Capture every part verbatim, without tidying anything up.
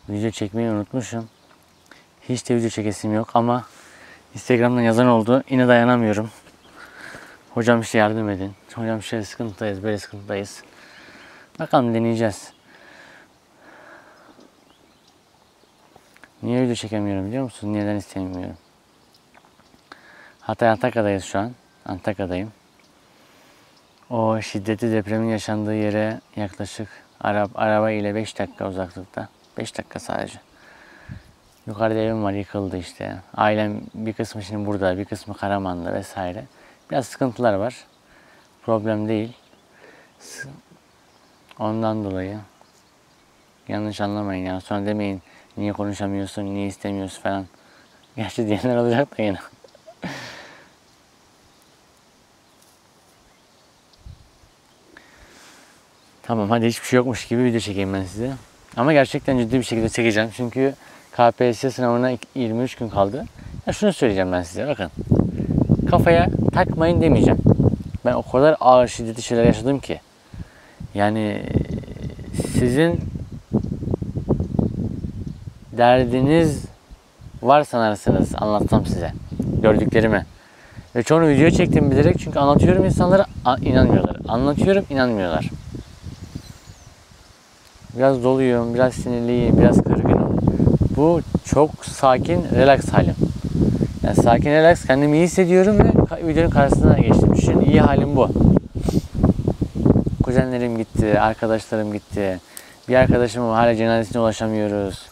Video çekmeyi unutmuşum. Hiç de video çekesim yok ama Instagram'dan yazan oldu. Yine dayanamıyorum. Hocam işte yardım edin. Hocam şöyle sıkıntıdayız, böyle sıkıntıdayız. Bakalım, deneyeceğiz. Niye video çekemiyorum biliyor musun? Neden istemiyorum? Hatay Antakya'dayız şu an. Antakya'dayım. O şiddetli depremin yaşandığı yere yaklaşık araba, araba ile beş dakika uzaklıkta. beş dakika sadece. Yukarıda evim var, yıkıldı işte. Ailem bir kısmı şimdi burada, bir kısmı Karaman'da vesaire. Biraz sıkıntılar var. Problem değil. Ondan dolayı yanlış anlamayın ya. Sonra demeyin niye konuşamıyorsun, niye istemiyorsun falan. Gerçi diyenler olacak da yine. Tamam, hadi hiçbir şey yokmuş gibi video çekeyim ben size. Ama gerçekten ciddi bir şekilde çekeceğim. Çünkü K P S S sınavına yirmi üç gün kaldı. Ya şunu söyleyeceğim ben size, bakın. Kafaya takmayın demeyeceğim. Ben o kadar ağır şiddetli şeyler yaşadım ki. Yani sizin derdiniz var sanırsınız anlatsam size gördüklerimi. Ve çoğunu video çektim bilerek, çünkü anlatıyorum, insanlara inanmıyorlar. Anlatıyorum, inanmıyorlar. Biraz doluyum, biraz sinirliyim, biraz kırgınım. Bu çok sakin, relax halim. Yani sakin, relax, kendimi iyi hissediyorum ve videonun karşısına geçtim. Şimdi iyi halim bu. Kuzenlerim gitti, arkadaşlarım gitti. Bir arkadaşımın hala cenazesine ulaşamıyoruz.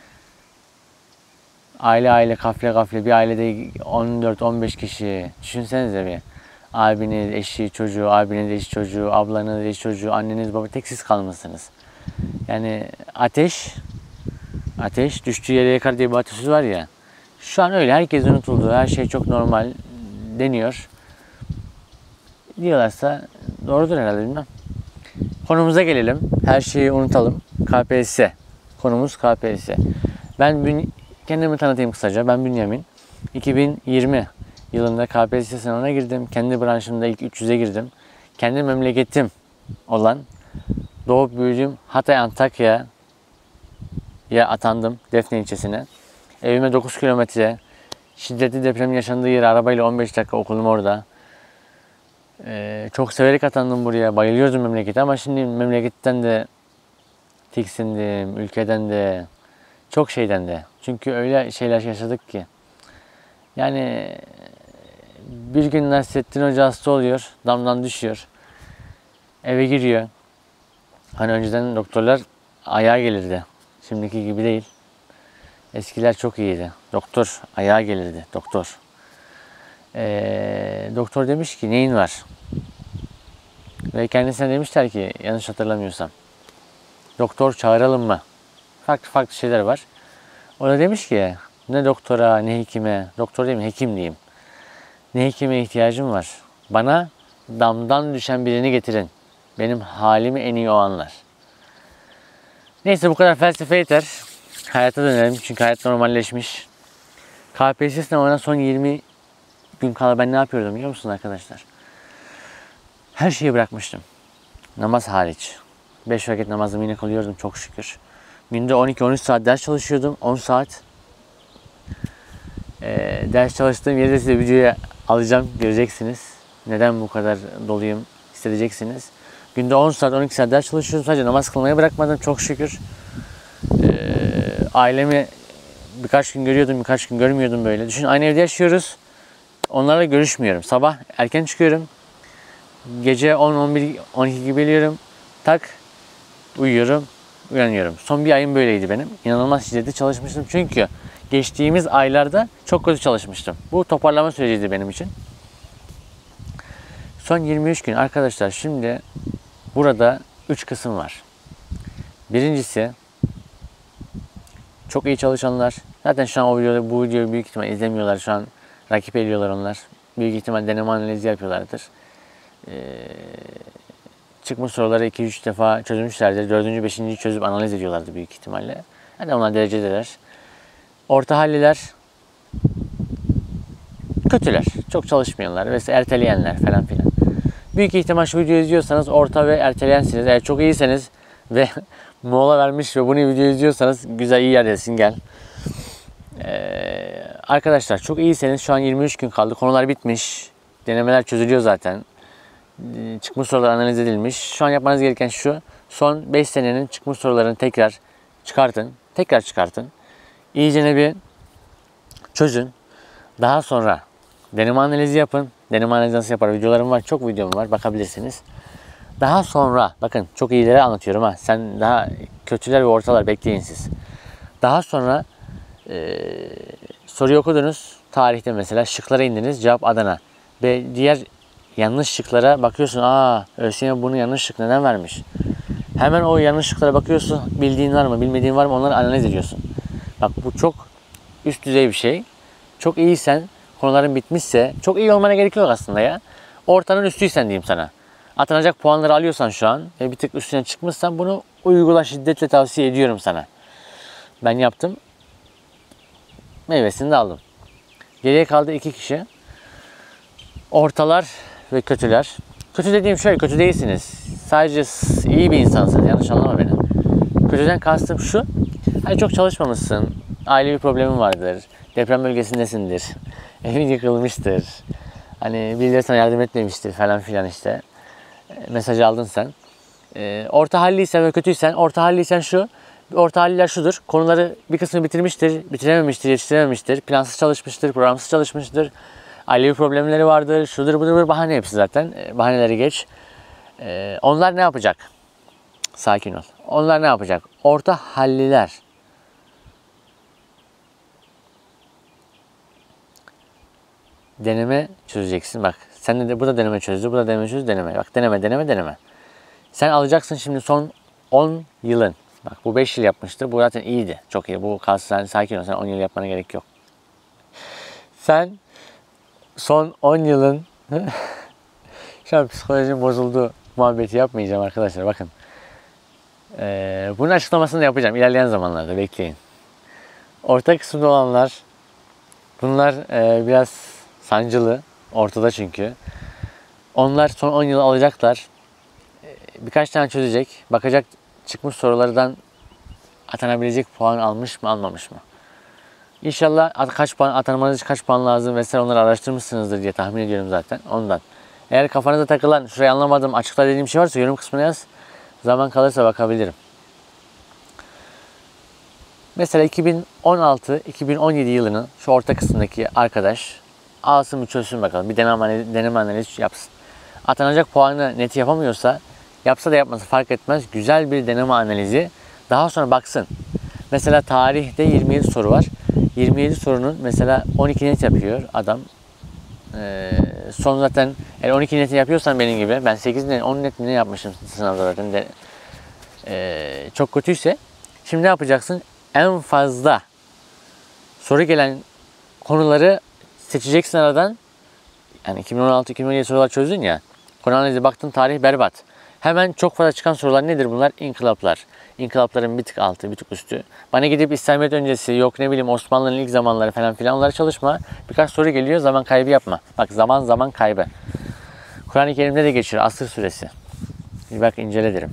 Aile aile, kafle kafle, bir ailede on dört on beş kişi. Düşünsenize bir. Abiniz, eşi, çocuğu, abiniz, eşi, çocuğu, ablanız, eşi, çocuğu, anneniz, baba, tek siz kalmışsınız. Yani ateş, ateş düştüğü yere yakar diye bir atasözü var ya. Şu an öyle, herkes unutuldu, her şey çok normal deniyor. Diyorlarsa doğrudur herhalde, bilmem. Konumuza gelelim, her şeyi unutalım. K P S S, konumuz K P S S. Ben bün, kendimi tanıtayım kısaca, ben Bünyamin. iki bin yirmi yılında K P S S sınavına girdim. Kendi branşımda ilk üç yüze girdim. Kendi memleketim olan, doğup büyüdüğüm Hatay Antakya'ya atandım, Defne ilçesine. Evime dokuz kilometre, şiddetli depremin yaşandığı yere arabayla on beş dakika, okulum orada. Ee, çok severek atandım buraya, bayılıyordum memlekete, ama şimdi memleketten de tiksindim, ülkeden de, çok şeyden de. Çünkü öyle şeyler yaşadık ki. Yani bir gün Nasrettin Hoca hasta oluyor, damdan düşüyor. Eve giriyor. Hani önceden doktorlar ayağa gelirdi. Şimdiki gibi değil. Eskiler çok iyiydi. Doktor ayağa gelirdi. Doktor. Ee, doktor demiş ki neyin var? Ve kendisine demişler ki, yanlış hatırlamıyorsam, doktor çağıralım mı? Farklı farklı şeyler var. O da demiş ki ne doktora ne hekime, doktor değil mi, hekim diyeyim. Ne hekime ihtiyacım var. Bana damdan düşen birini getirin. Benim halimi en iyi o anlar. Neyse, bu kadar felsefe yeter. Hayata dönelim çünkü hayat normalleşmiş. K P S S sınavına son yirmi gün kala ben ne yapıyordum biliyor musunuz arkadaşlar? Her şeyi bırakmıştım. Namaz hariç. beş vakit namazımı yine kılıyordum çok şükür. Günde on iki on üç saat ders çalışıyordum. on saat. Ee, ders çalıştığım yerde size videoya alacağım. Göreceksiniz. Neden bu kadar doluyum hissedeceksiniz. Günde on saat on iki saat ders çalışıyordum. Sadece namaz kılmayı bırakmadım çok şükür. Ee, ailemi birkaç gün görüyordum, birkaç gün görmüyordum böyle. Düşün, aynı evde yaşıyoruz. Onlarla görüşmüyorum. Sabah erken çıkıyorum. Gece on on bir on iki gibi geliyorum. Tak uyuyorum, uyanıyorum. Son bir ayım böyleydi benim. İnanılmaz şiddetli çalışmıştım. Çünkü geçtiğimiz aylarda çok kötü çalışmıştım. Bu toparlama süreciydi benim için. Son yirmi üç gün arkadaşlar, şimdi burada üç kısım var. Birincisi, çok iyi çalışanlar. Zaten şu an o videoda, bu videoyu büyük ihtimal izlemiyorlar. Şu an rakip ediyorlar onlar. Büyük ihtimal deneme analizi yapıyorlardır. Ee, çıkmış soruları iki üç defa çözmüşlerdir. dördüncü beşinci çözüp analiz ediyorlardı büyük ihtimalle. Hadi onlar derecedeler. Orta halliler kötüler. Çok çalışmayanlar ve erteleyenler falan filan. Büyük ihtimal şu videoyu izliyorsanız orta ve erteleyensiniz. Eğer çok iyiyseniz ve mola vermiş ve bunu video izliyorsanız güzel iyi yerdesin gel. Ee, arkadaşlar çok iyiseniz şu an yirmi üç gün kaldı. Konular bitmiş. Denemeler çözülüyor zaten. Ee, çıkmış sorular analiz edilmiş. Şu an yapmanız gereken şu. Son beş senenin çıkmış sorularını tekrar çıkartın. Tekrar çıkartın. İyicene bir çözün. Daha sonra deneme analizi yapın. Deneme analizi nasıl yapar? Videolarım var. Çok videom var. Bakabilirsiniz. Daha sonra bakın çok iyileri anlatıyorum ha. Sen daha kötüler ve ortalar bekleyin siz. Daha sonra e, soruyu okudunuz. Tarihte mesela şıklara indiniz. Cevap Adana. Ve diğer yanlış şıklara bakıyorsun. Aa ÖSYM bunu yanlış şık neden vermiş? Hemen o yanlış şıklara bakıyorsun. Bildiğin var mı, bilmediğin var mı onları analiz ediyorsun. Bak bu çok üst düzey bir şey. Çok iyiysen, konuların bitmişse, çok iyi olmana gerek yok aslında ya. Ortanın üstüysen diyeyim sana. Atanacak puanları alıyorsan şu an ve bir tık üstüne çıkmışsan bunu uygula, şiddetle tavsiye ediyorum sana. Ben yaptım. Meyvesini de aldım. Geriye kaldı iki kişi. Ortalar ve kötüler. Kötü dediğim şöyle, kötü değilsiniz. Sadece iyi bir insansınız. Yanlış anlama beni. Kötüden kastım şu. Hani çok çalışmamışsın. Ailevi problemin vardır. Deprem bölgesindesindir. Evin yıkılmıştır. Hani birileri sana yardım etmemiştir falan filan işte. Mesajı aldın sen. E, orta halliysen ve kötüysen, orta halliysen şu. Orta halliler şudur. Konuları bir kısmını bitirmiştir, bitirememiştir, yetiştirememiştir. Plansız çalışmıştır, programsız çalışmıştır. Ailevi problemleri vardır. Şudur budur bahane hepsi zaten. E, bahaneleri geç. E, onlar ne yapacak? Sakin ol. Onlar ne yapacak? Orta halliler. Deneme çözeceksin. Bak sen de bu da deneme çözdü, bu da deneme çözdü, deneme. Bak deneme, deneme, deneme. Sen alacaksın şimdi son on yılın. Bak bu beş yıl yapmıştı. Bu zaten iyiydi. Çok iyi. Bu kalsın, sen sakin ol. Sen on yıl yapmana gerek yok. Sen son on yılın şu an psikolojim bozuldu muhabbeti yapmayacağım arkadaşlar. Bakın. Ee, bunun açıklamasını da yapacağım. İlerleyen zamanlarda bekleyin. Orta kısımda olanlar bunlar e, biraz sancılı. Ortada çünkü. Onlar son on yıl alacaklar. Birkaç tane çözecek. Bakacak çıkmış sorulardan atanabilecek puan almış mı almamış mı? İnşallah kaç puan atanmanız için kaç puan lazım vesaire onları araştırmışsınızdır diye tahmin ediyorum zaten ondan. Eğer kafanıza takılan şurayı anlamadım açıkla dediğim bir şey varsa yorum kısmına yaz. Zaman kalırsa bakabilirim. Mesela iki bin on altı iki bin on yedi yılının şu orta kısmındaki arkadaş alsın bir çözsün bakalım. Bir deneme analiz, deneme analiz yapsın. Atanacak puanı net yapamıyorsa yapsa da yapması fark etmez. Güzel bir deneme analizi. Daha sonra baksın. Mesela tarihte yirmi yedi soru var. yirmi yedi sorunun mesela on iki net yapıyor adam. Ee, son zaten eğer on iki net yapıyorsan benim gibi ben sekiz net on net mi ne yapmışım sınavda zaten de, ee, çok kötüyse şimdi ne yapacaksın? En fazla soru gelen konuları seçeceksin aradan. Yani iki bin on altı iki bin on yedi sorular çözdün ya. Konu analizi baktın tarih berbat. Hemen çok fazla çıkan sorular nedir bunlar? İnkılaplar. İnkılapların bir tık altı, bir tık üstü. Bana gidip İslamiyet öncesi, yok ne bileyim Osmanlı'nın ilk zamanları falan filan onlara çalışma. Birkaç soru geliyor, zaman kaybı yapma. Bak zaman zaman kaybı. Kur'an-ı Kerim'de de geçiyor asır süresi. Bir bak incele derim.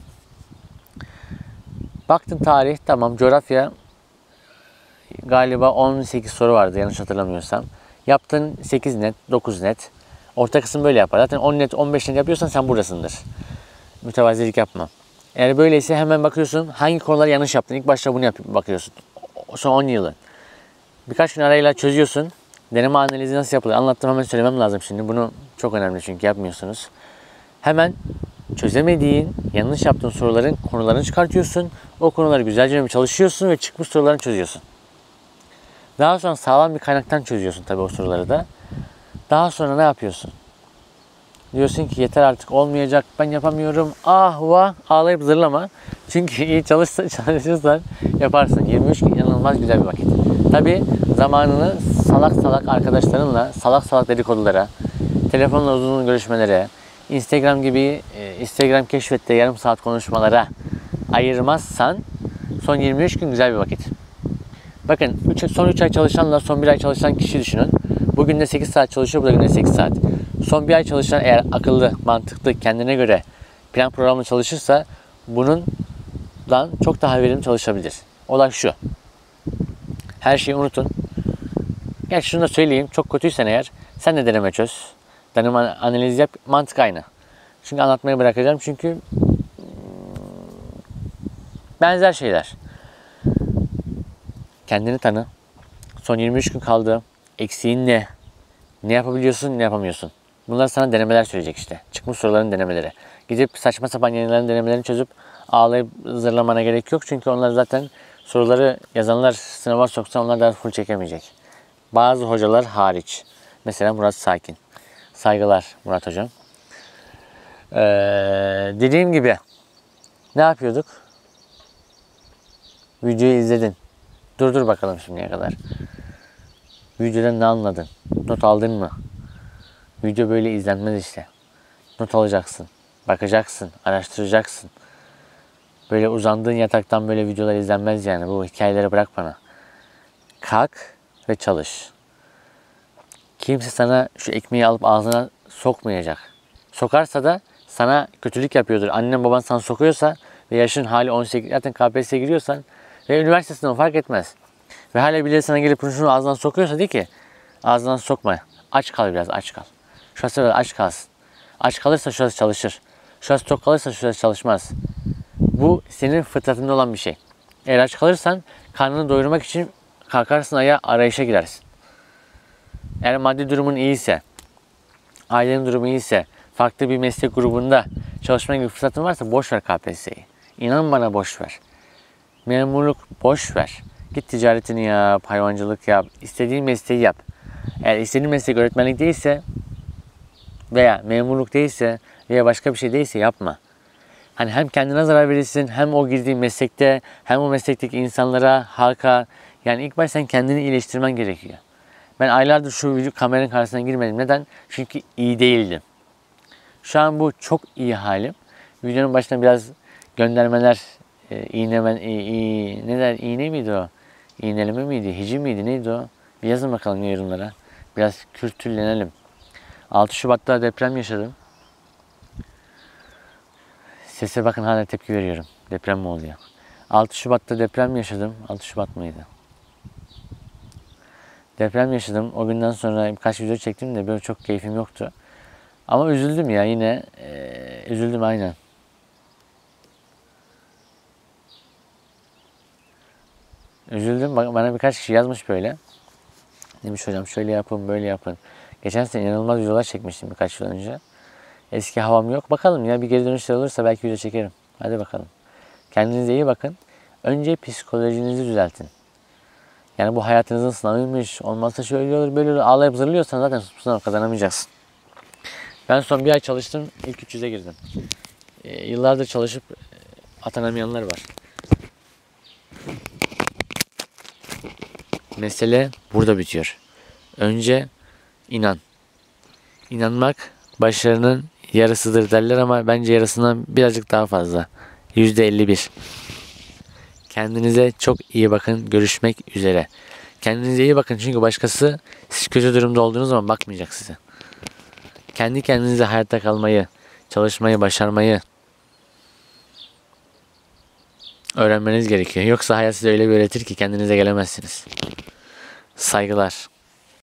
Baktın tarih tamam, coğrafya galiba on sekiz soru vardı yanlış hatırlamıyorsam. Yaptın sekiz net, dokuz net. Orta kısım böyle yapar. Zaten on net, on beş net yapıyorsan sen buradasındır. Mütevazilik yapma. Eğer böyleyse hemen bakıyorsun hangi konuları yanlış yaptın. İlk başta bunu yap bakıyorsun. Son on yılı. Birkaç gün arayla çözüyorsun. Deneme analizi nasıl yapılır? Anlattım hemen söylemem lazım şimdi. Bunu çok önemli çünkü yapmıyorsunuz. Hemen çözemediğin, yanlış yaptığın soruların konularını çıkartıyorsun. O konuları güzelce çalışıyorsun ve çıkmış sorularını çözüyorsun. Daha sonra sağlam bir kaynaktan çözüyorsun tabii o soruları da. Daha sonra ne yapıyorsun? Diyorsun ki yeter artık olmayacak, ben yapamıyorum, ah vah ağlayıp zırlama. Çünkü iyi çalışsan, çalışırsan yaparsın. yirmi üç gün inanılmaz güzel bir vakit. Tabii zamanını salak salak arkadaşlarınla, salak salak dedikodulara, telefonla uzun uzun görüşmelere, Instagram gibi e, Instagram keşfette yarım saat konuşmalara ayırmazsan son yirmi üç gün güzel bir vakit. Bakın üç, son üç ay çalışanla son bir ay çalışan kişi düşünün. Bugün de sekiz saat çalışıyor, bu da günde sekiz saat. Son bir ay çalışan eğer akıllı, mantıklı, kendine göre plan programla çalışırsa bunun çalışmaktan çok daha verimli çalışabilir. Olay şu. Her şeyi unutun. Gerçi şunu da söyleyeyim. Çok kötüysen eğer sen de deneme çöz. Deneme analiz yap. Mantık aynı. Çünkü anlatmayı bırakacağım. Çünkü benzer şeyler. Kendini tanı. Son yirmi üç gün kaldı. Eksiğin ne? Ne yapabiliyorsun, ne yapamıyorsun? Bunlar sana denemeler söyleyecek işte. Çıkmış soruların denemeleri. Gidip saçma sapan yayınların denemelerini çözüp ağlayıp zırlamana gerek yok. Çünkü onlar zaten soruları yazanlar sınava soksa onlar da full çekemeyecek. Bazı hocalar hariç. Mesela Murat Sakin. Saygılar Murat Hocam. Ee, dediğim gibi ne yapıyorduk? Videoyu izledin. Durdur bakalım şimdiye kadar. Videodan ne anladın? Not aldın mı? Video böyle izlenmez işte. Not alacaksın. Bakacaksın. Araştıracaksın. Böyle uzandığın yataktan böyle videolar izlenmez yani. Bu hikayeleri bırak bana. Kalk ve çalış. Kimse sana şu ekmeği alıp ağzına sokmayacak. Sokarsa da sana kötülük yapıyordur. Annen baban sana sokuyorsa ve yaşın hali on sekiz, zaten K P S S'ye giriyorsan ve üniversite sınavı fark etmez. Ve hala birileri sana gelip şunu ağzından sokuyorsa de ki ağzından sokma. Aç kal biraz, aç kal. Şurası biraz aç kalsın. Aç kalırsa şurası çalışır. Şurası tok kalırsa şurası çalışmaz. Bu senin fıtratında olan bir şey. Eğer aç kalırsan karnını doyurmak için kalkarsın ayağa, arayışa girersin. Eğer maddi durumun iyiyse, ailenin durumu iyiyse, farklı bir meslek grubunda çalışma gibi fırsatın varsa boş ver K P S S'yi. İnan bana boş ver. Memurluk boş ver. Git ticaretini yap, hayvancılık yap, istediğin mesleği yap. Eğer istediğin meslek öğretmenlik değilse veya memurluk değilse veya başka bir şey değilse yapma. Hani hem kendine zarar verirsin, hem o girdiğin meslekte, hem o meslekteki insanlara, halka. Yani ilk başta sen kendini iyileştirmen gerekiyor. Ben aylardır şu video kameranın karşısına girmedim. Neden? Çünkü iyi değildim. Şu an bu çok iyi halim. Videonun başına biraz göndermeler, e, iğnemen, e, e, ne der, iğne miydi o? İğneleme miydi, hici miydi, neydi o? Bir yazın bakalım yorumlara. Biraz kültürlenelim. altı Şubat'ta deprem yaşadım. Sese bakın, hala tepki veriyorum. Deprem mi oluyor? altı Şubat'ta deprem yaşadım. altı Şubat mıydı? Deprem yaşadım. O günden sonra birkaç video çektim de böyle çok keyfim yoktu. Ama üzüldüm ya yine. Ee, üzüldüm aynen. Üzüldüm. Bana birkaç kişi yazmış böyle. Demiş hocam şöyle yapın, böyle yapın. Geçen sene inanılmaz videolar çekmiştim birkaç yıl önce. Eski havam yok. Bakalım ya, bir geri dönüşler olursa belki video çekerim. Hadi bakalım. Kendinize iyi bakın. Önce psikolojinizi düzeltin. Yani bu hayatınızın sınavıymış. Olmazsa şöyle olur, böyle olur. Ağlayıp zırlıyorsan zaten sınav kazanamayacaksın. Ben son bir ay çalıştım. İlk üç yüze girdim. E, yıllardır çalışıp atanamayanlar var. Mesele burada bitiyor. Önce inan. İnanmak başarının yarısıdır derler ama bence yarısından birazcık daha fazla. yüzde elli bir. Kendinize çok iyi bakın. Görüşmek üzere. Kendinize iyi bakın çünkü başkası siz kötü durumda olduğunuz zaman bakmayacak size. Kendi kendinize hayatta kalmayı, çalışmayı, başarmayı öğrenmeniz gerekiyor. Yoksa hayat size öyle bir öğretir ki kendinize gelemezsiniz. Saygılar.